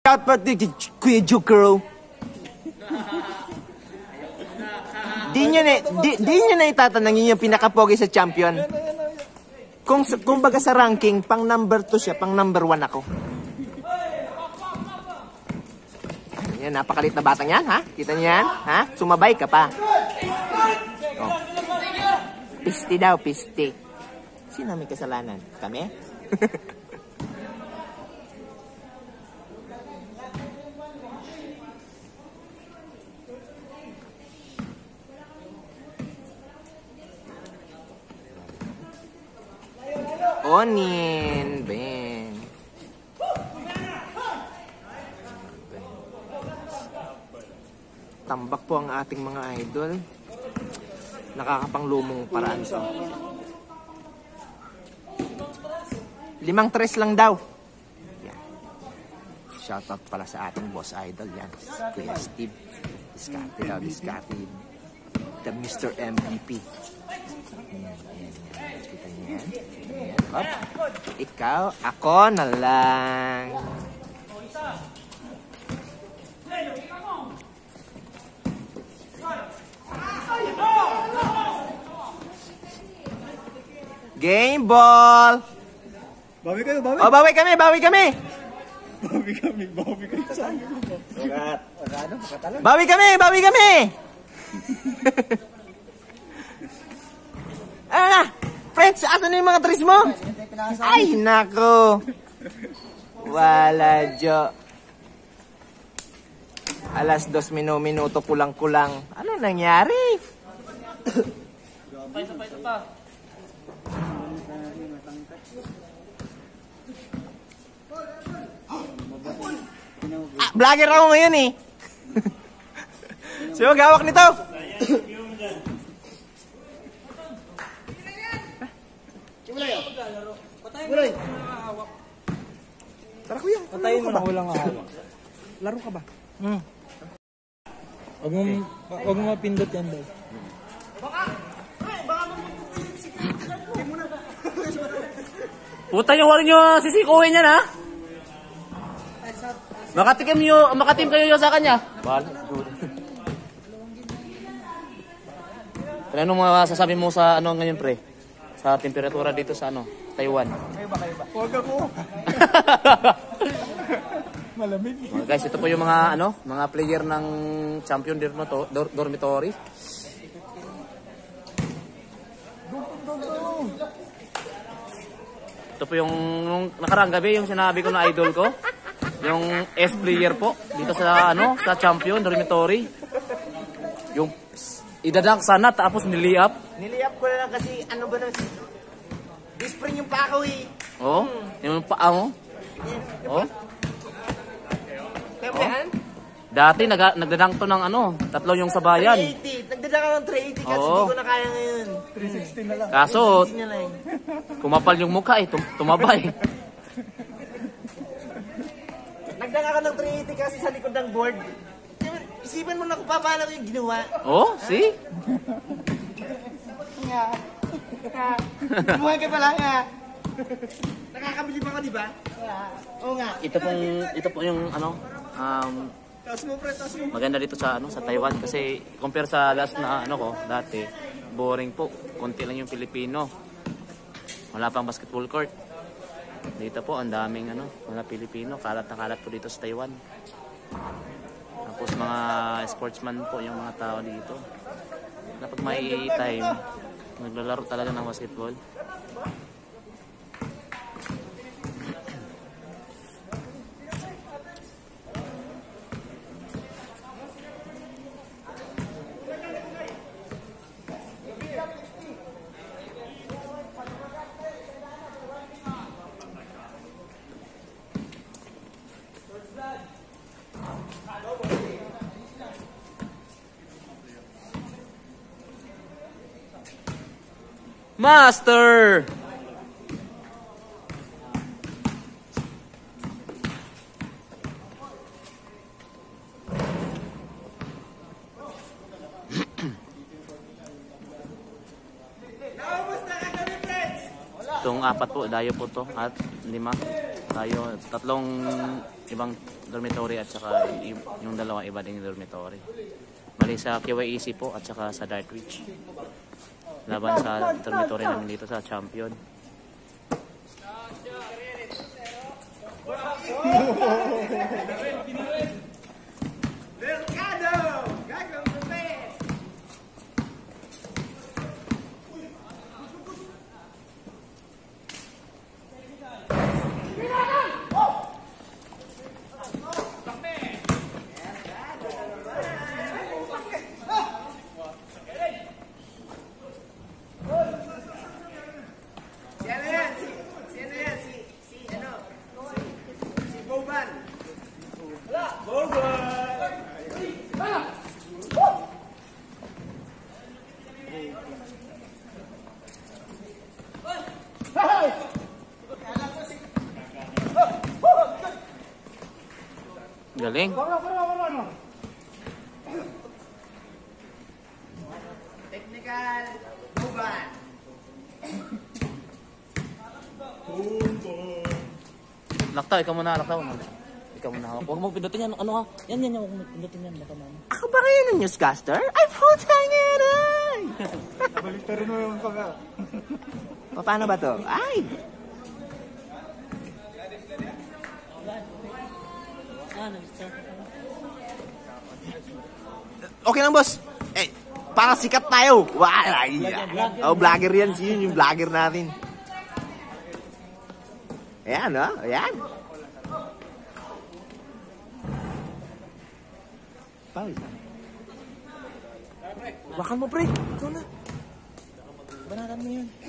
Shout out to Kuya Joker. Di nyo na itatanong yung pinakapogi sa champion. Kung baga sa ranking, pang number 2 siya, pang number 1 ako. Yan, napakalit na batang yan, ha? Kita niyo yan? Ha? Sumabay ka pa. Oh. Pisti daw, pisti. Sino may kasalanan? Kami? Onin, Ben. Tambak po ang ating mga idol. Nakakapanglumong paraan to. 5-3 lang daw. Yan. Shoutout pala sa ating boss idol yan. Kuya Steve. Discarded daw, discarded. The Mr. MVP. Yan. Kita niyo yan. Hop. Ikaw, ako na lang. Game ball. Bawi kayo, bawi. Oh, bawi kami. Bawi kayo sa Bawi kami. Ah, friends, asan na yung mga tris mo? Ay, nako. Wala, Jo. Alas 2 minuto kulang-kulang. Ano nangyari? Isa pa. Vlogger ako ngayon eh. Sino gawak nito? Tara kuya. Patayin mo na walang hawak. Laro ka ba? Huwag mo mapindot yan daw. Puta yung wala nyo sisikuhin yan, ha? Makatim kayo sa kanya. Ano mga sasabi mo sa ano ngayon, pre? Sa temperatura dito sa ano, Taiwan. Kayo ba? Huwag ako. Malamig. Guys, ito po yung mga mga player ng champion dormitory. Ito po yung nakarang gabi yung sinabi ko na idol ko. Yung S player po dito sa sa champion dormitory. Yung idadunk sana tapos niliap. Niliap ko na lang kasi ano ba nang spring yung pako eh. Oh, yung paa mo. Oh. Kaya yan? Dati nagdadunk to ng tatlo yung sabayan. 380. Nagdadaka ng 380 kasi Oo. hindi ko na kaya ngayon. 360 na lang. Kaso, 360 na lang. kumapal yung mukha tumabay. Nagdaka ka ng 380 kasi sa likod ng board. Isipan mo na kung paano yung ginawa. Oh, see? Buhay ka pala nga. Nakakabili pa ka, di ba? Oo nga. Ito po yung Taas mo, pre, taas mo. maganda dito sa sa Taiwan kasi compare sa last na ko dati, boring po. Konti lang yung Pilipino. Wala pang basketball court. Dito po ang daming mga Pilipino, kalat na kalat po dito sa Taiwan. Tapos mga sportsman po yung mga tao dito. Kapag may time, naglalaro talaga ng basketball. Master! Itong 4 po, dayo po to at 5. Tayo, ibang dormitory at saka yung dalawang iba ding dormitory. Mali sa KYEC po at saka sa Dartwich. Laban sa dormitory namin dito sa Champion. Galing. Technical Boban. Laktaw, ikaw muna, laktaw. Ikaw muna. Huwag mo pindutin yan. Ano ha? Yan. Huwag mo pindutin yan. Baka mama. Ako ba kayo ng newscaster? Ay, putang ina! Balik mo yung kamera. Paano ba to? Ay! Okay lang, boss. Eh, para sikat tayo. Wala. Oh, vlogger yan. Yun yung vlogger natin. Ayan, oh. Ayan. Paul. Wakan mo, pre. Ito na. Banatan mo yun.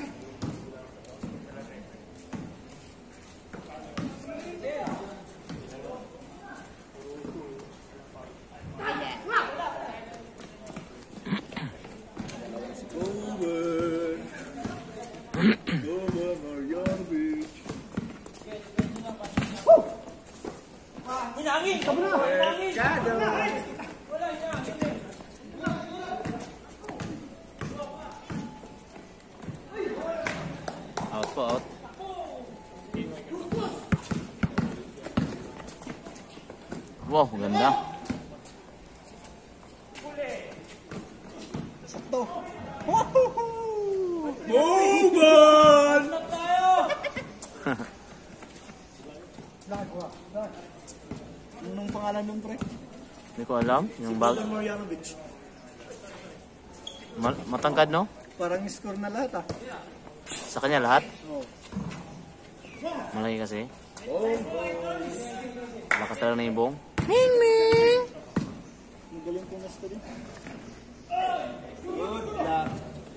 Out po, out. Wow, ganda. Sakto. Boban! Anong pangalan nun, pre? Hindi ko alam. Yung bag. Marjanovic. Matangkad, no? Parang score na lahat, ah. Sa kanya lahat? Oo. Malaki kasi. Oh, Lakas talaga na yung buong. Ming, ming. ang galing ko na din. Good luck.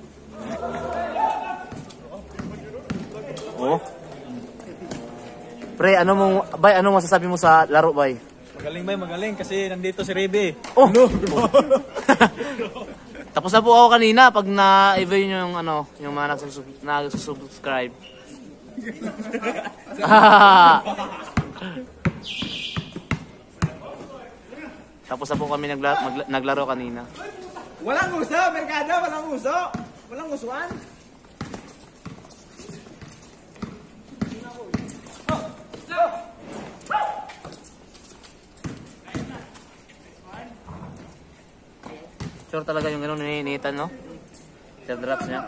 Oh. Pre, ano masasabi mo sa laro, bay? Magaling, bay, magaling kasi nandito si Rebe. Oh! Tapos na po ako kanina pag na-evaluate nyo yung mga nagsusubscribe. Tapos na po kami naglaro kanina. Walang uso, Mercado, walang uso. Walang usuan. Sure talaga yung gano'n ni Nathan, no? Drops niya.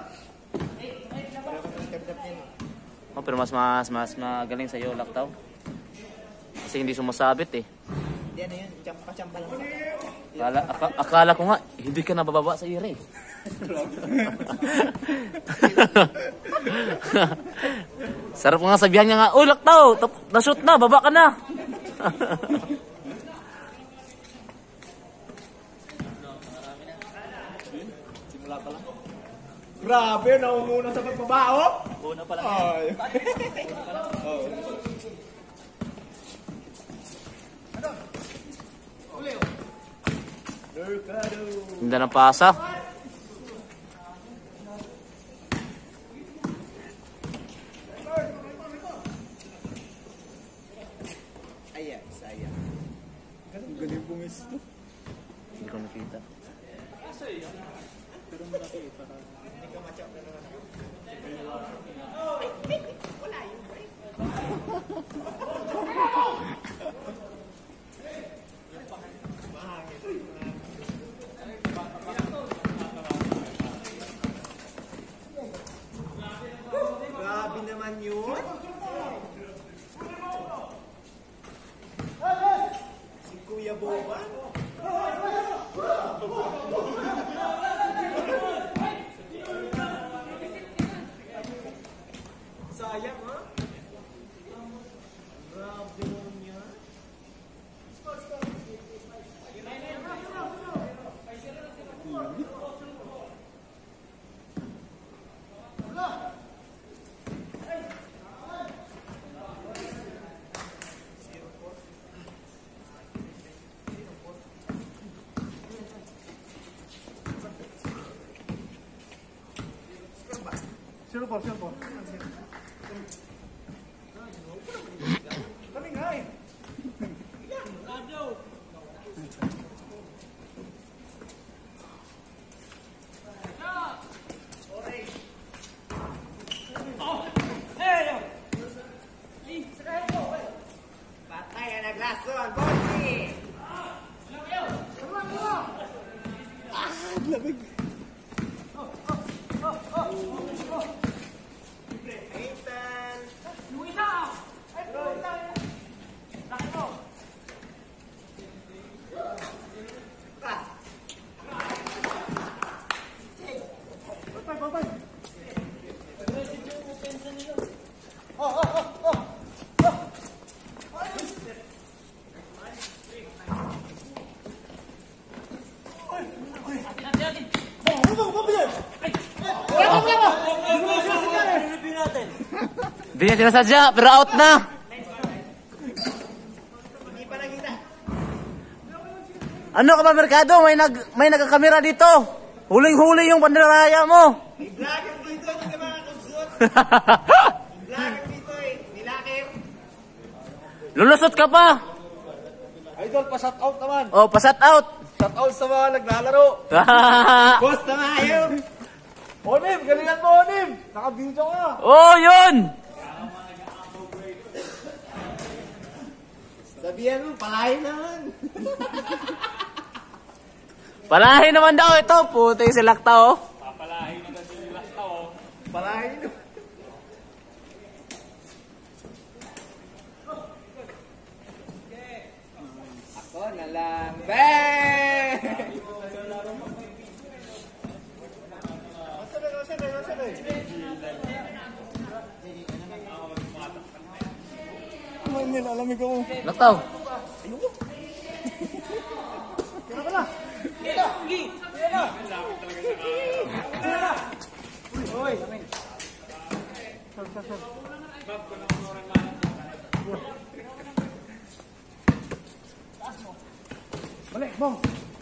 Oh, pero mas magaling sa iyo, Laktaw. Kasi hindi sumasabit eh. Hindi, ano yun? Champa-champa lang. Akala ko nga, hindi ka nabababa sa ire. Sarap nga sabihan niya nga, "Uy, Laktaw, na-shoot na, baba ka na." Simula pa lang. Grabe, naunguna sa pagbabao. Una pa lang. Ay. Hindi na pasa. Ayan, saya. Ang galing pumis to. Hindi ko nakita. Pero malaki eh, para... Kami nga eh. Patay na naglason, Bonnie! Labig. Ethan! Hindi niya sinasadya, pero out na. Hindi pa nakita. Ano ka ba, Mercado? May nagkakamera dito. Huling-huli yung pandaraya mo. May vlogger dito, hindi ka makakonsult. Vlogger dito eh, nilakir. Lulusot ka pa. Idol, pa-shut out naman. Oh, pasat out. Shut out sa mga naglalaro. Boss na nga yun. Onim, galingan mo, Onim. Naka-video ka. Oh, yun. Sabihan mo, palahin naman. Palahin naman daw ito. Puti si Lakta, oh. Palahin naman. Ako na lang. Bang! Ano yun, alamig ako. Lakta. Oy, balik, bong.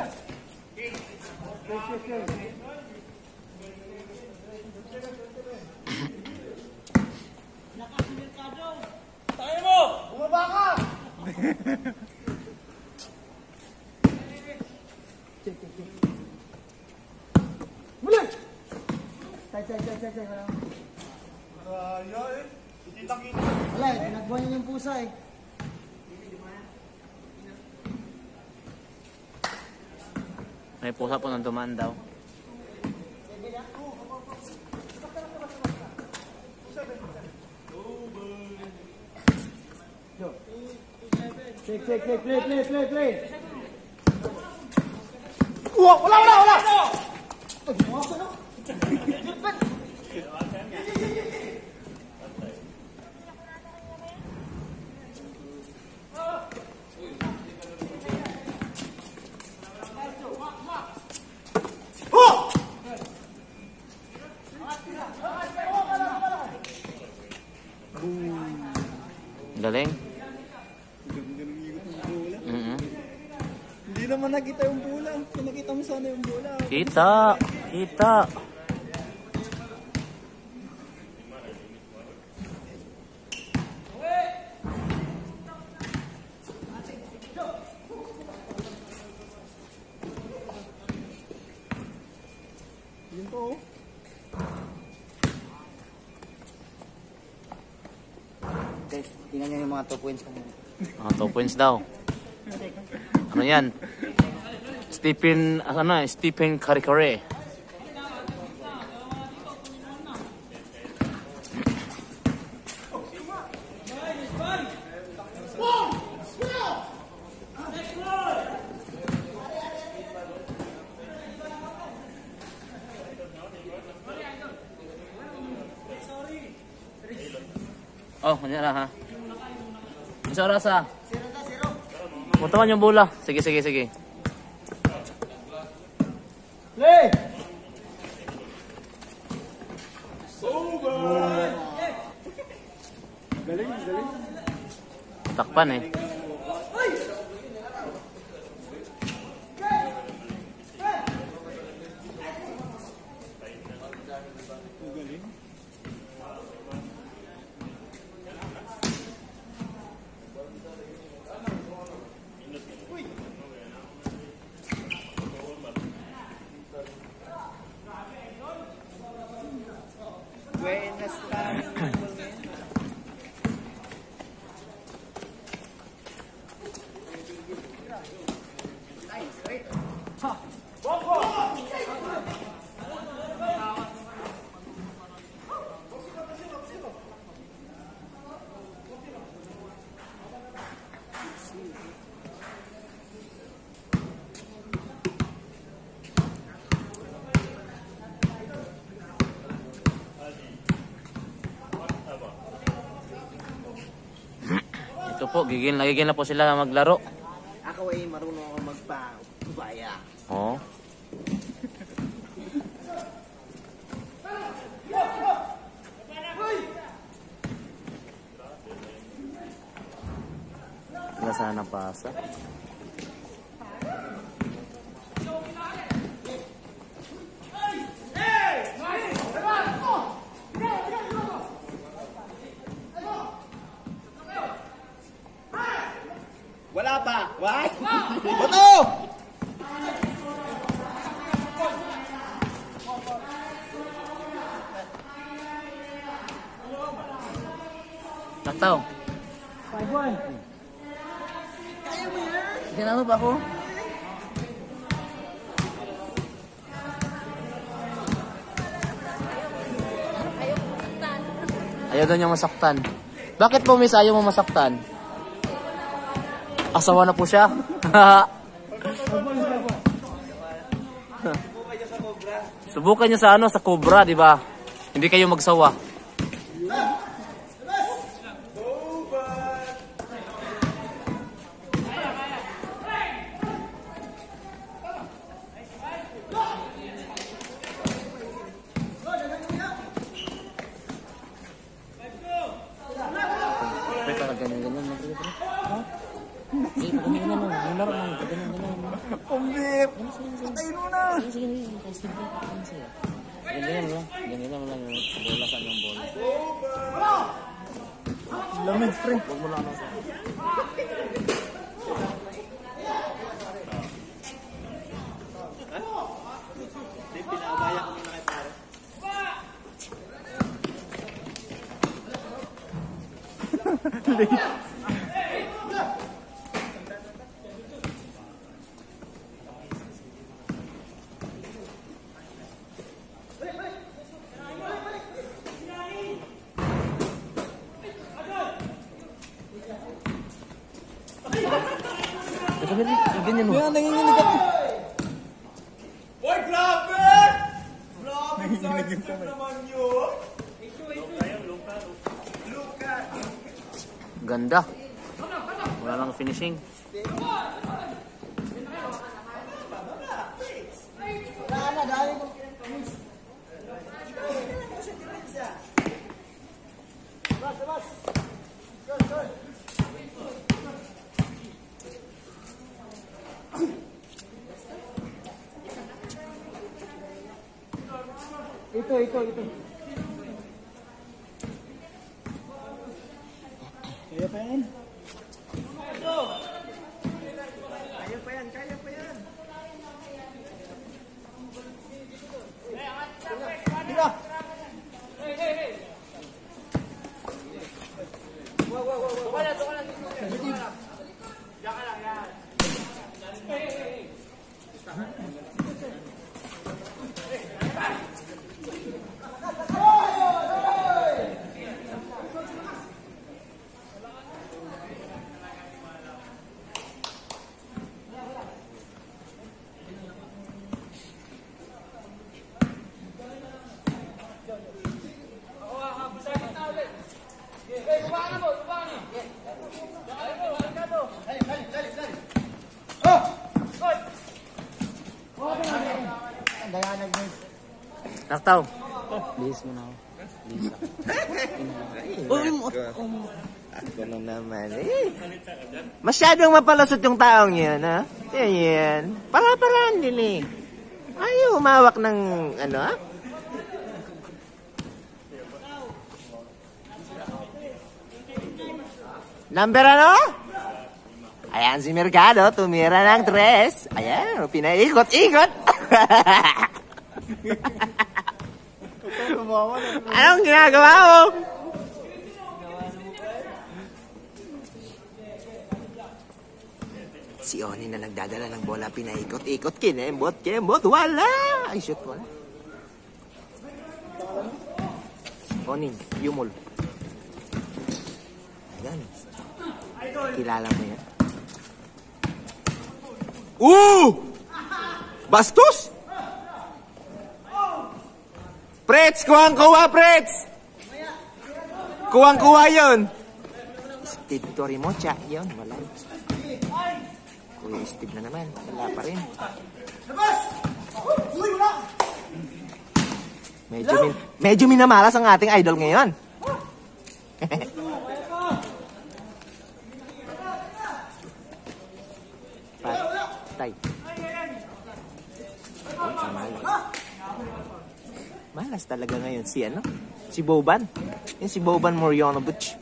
Tayo mo! Bumaba ka! Muli! Tay. Ayun, hindi takita. Wala eh, pinagbuhan niya yung pusa eh. May pusa po nang dumaan daw. Check, play. Wala! Galing. Hindi naman nakita yung bola. Kung nakita mo sana yung bola. Kita. Yun po. Guys, tingnan niyo yung mga 2 points kanina. 2 points daw. Ano yan? Stephen Karikare. Oh, kanya lang ha. Isa oras ha. 0-0. Puntawan yung bola. Sige. Play! Galing. Takpan eh. Ito po, gigil na po sila maglaro. Ako ay marunong ako magpa-kubaya. Oh. Wala sana pasa. Wala pa. Why? Bato! Taktaw. 5-1. Ginano ba ako? Ayaw daw niyang masaktan. Bakit po, miss, ayaw mo masaktan? Asawa na po siya. Subukan niyo sa ano, sa cobra, di ba? Hindi kayo magsawa. Pambip! Patayin mo na! Ganyan lang yung bola sa yung bola. Lamig, pre. Huwag mo lang sa. Pinabaya ko muna kay pare. Ganyan mo. Yan, nanginginig ako. Boy, grabe! Grabe, sidestep naman yun. Ganda. Wala lang finishing. Ito. Kaya pa yan? Taktaw. Please mo na ako. Ako na naman eh. Masyadong mapalasot yung taong yun, ha? Yan. Para-paraan din eh. Ayaw umawak ng ano, ha? Number ano? Ayan si Mercado, tumira ng 3. Ayan, pinaikot-ikot. Anong ginagawa mo? Si Oni na nagdadala ng bola, pinaikot-ikot, kinembot, wala! Ay, shoot, wala. Oni, Yumol. Ayan. Kilala mo yan. Bastos! Prets! Kuwang-kuwa, Prets! Kuwang-kuwa yun! Steve Torimocha, yun, wala. Kuya Steve na naman, wala pa rin. Medyo minamalas ang ating idol ngayon. Patay. Malas talaga ngayon si ano? Si Boban. Yan si Boban Marjanovic.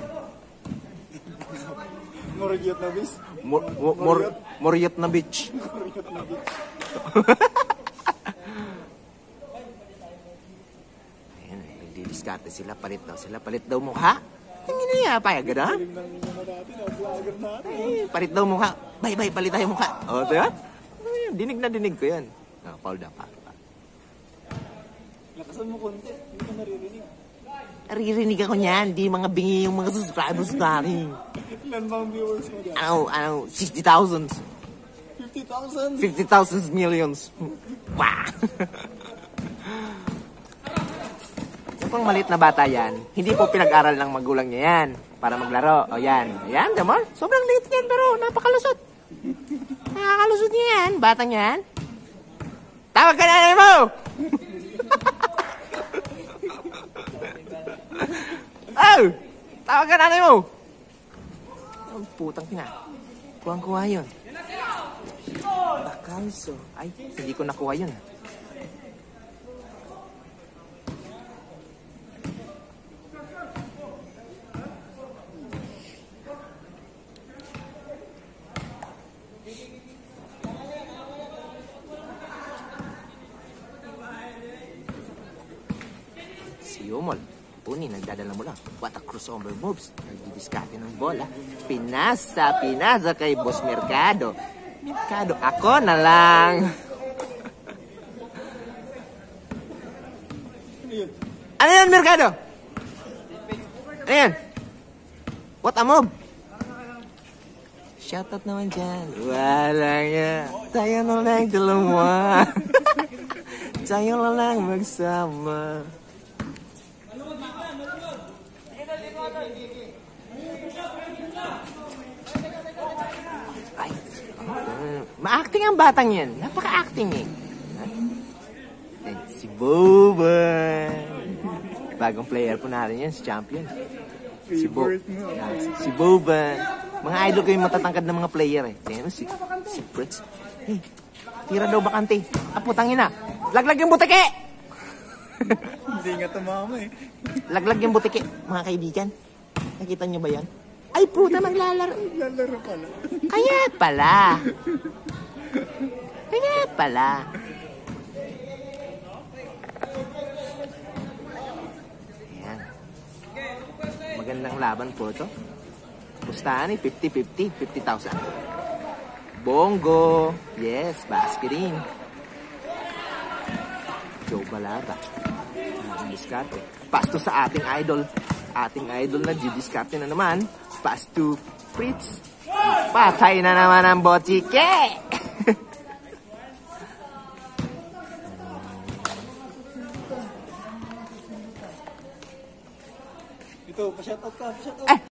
Moriyot na bis. Moriyot na bitch. Ayan, nagdidiskarte sila. Palit daw mukha. Hindi na niya, payag na. Palit daw mukha. Bay, palit tayo mukha. O, diba? Dinig na dinig ko yan. Foul na, foul. Lakasan mo konti. Hindi ka naririnig. Naririnig ako niyan. Di mga bingi yung mga subscribers natin. Ilan ba ang viewers mo dyan? 60,000. 50,000? 50,000 millions. Wow! Yung pang maliit na bata yan, hindi po pinag-aral ng magulang niya yan para maglaro. O yan. Ayan, damon. Sobrang liit yan pero napakalusot. Nakakalusot niya yan. Batang yan. Tawag ka na mo! Oh! Tawag ka nanay mo! Oh, putang ina. Kuwang-kuha yun. Bakalso. Ay, hindi ko nakuha yun. Si Yumol. Puni, nagdadala mo lang. What a crossover moves. Nagdidiskarte ng bola. Pinasa kay Boss Mercado. Mercado, ako na lang. Ano yan, Mercado? Ano yan? What a move? Shoutout naman dyan. Wala nga. Tayo na lang dalawa. Tayo na lang magsama. Ay, ma-acting ang batang yan. Napaka-acting eh. Ay, si Boban. Bagong player po natin yan, si champion. Si Boban. Mga idol ko yung matatangkad ng mga player eh. Tingnan mo si Fritz. Hey, tira daw bakante. Putangin na. Laglag yung butike! Hindi nga tumama eh. Laglag yung butike, mga kaibigan. Nakita niyo ba yan? Ay, puta, maglalaro. Lalaro pala. Kaya pala. Ayan. Magandang laban po ito. Pustahan eh, 50-50, 50,000. Bongo. Yes, basketing. Joe Balaga. Diskarte. Pass to sa ating idol. Ating idol na diskarte na naman. Pass to Fritz. Patay na naman ang botike. Ito, pa-shoutout ka.